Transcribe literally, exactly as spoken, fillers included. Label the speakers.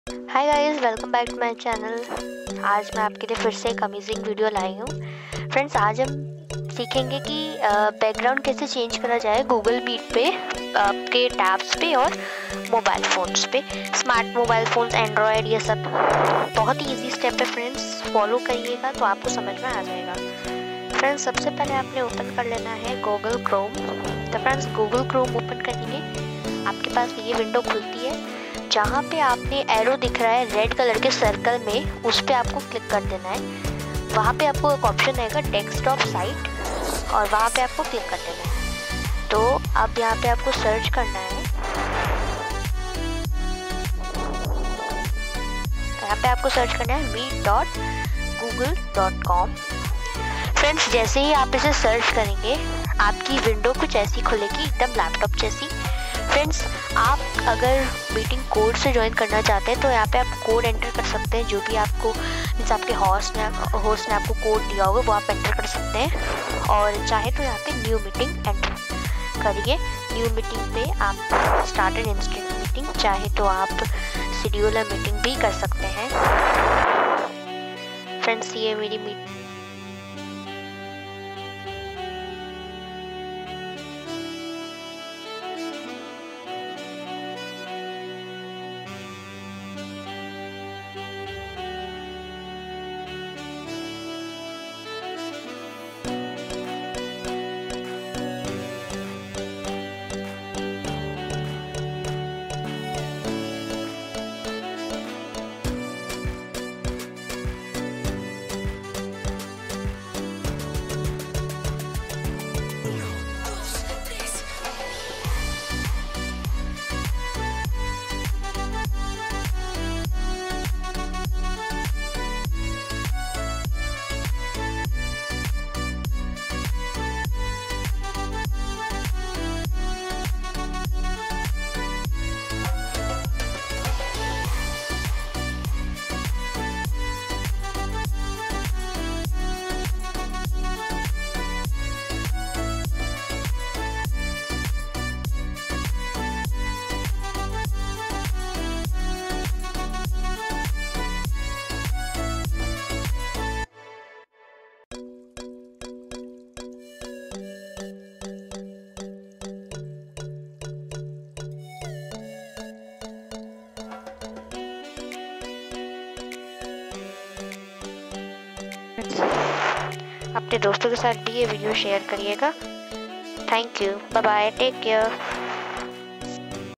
Speaker 1: Hi guys, welcome back to my channel. आज मैं आपके लिए फिर से एक अमेजिंग वीडियो लाई हूँ। फ्रेंड्स, आज हम सीखेंगे कि बैकग्राउंड कैसे चेंज करा जाए गूगल मीट पे, आपके टैब्स पे और मोबाइल फ़ोन्स पे, स्मार्ट मोबाइल फ़ोन्स, एंड्रॉयड, ये सब बहुत ही इजी स्टेप है। फ्रेंड्स, फॉलो करिएगा तो आपको समझ में आ जाएगा। फ्रेंड्स, सबसे पहले आपने ओपन कर लेना है गूगल क्रोम। तो फ्रेंड्स, गूगल क्रोम ओपन करेंगे, आपके पास ये विंडो खुलती है। जहाँ पे आपने एरो दिख रहा है रेड कलर के सर्कल में, उस पर आपको क्लिक कर देना है। वहाँ पे आपको एक ऑप्शन आएगा डेस्कटॉप साइट, और वहाँ पे आपको क्लिक कर देना है। तो अब यहाँ पे आपको सर्च करना है, यहाँ पे आपको सर्च करना है meet dot Google dot com. Friends, जैसे ही आप इसे सर्च करेंगे, आपकी विंडो कुछ ऐसी खुलेगी, एकदम लैपटॉप जैसी। फ्रेंड्स, आप अगर मीटिंग कोड से ज्वाइन करना चाहते हैं तो यहाँ पे आप कोड एंटर कर सकते हैं, जो भी आपको मीन्स आपके होस्ट ने होस्ट ने आपको कोड दिया होगा वो आप एंटर कर सकते हैं। और चाहे तो यहाँ पे न्यू मीटिंग एंटर करिए। न्यू मीटिंग पे आप स्टार्ट एंड इंस्टेंट मीटिंग, चाहे तो आप शेड्यूलर मीटिंग भी कर सकते हैं। फ्रेंड्स, ये मेरी मीटिंग अपने दोस्तों के साथ भी ये वीडियो शेयर करिएगा। Thank you, bye bye, take care.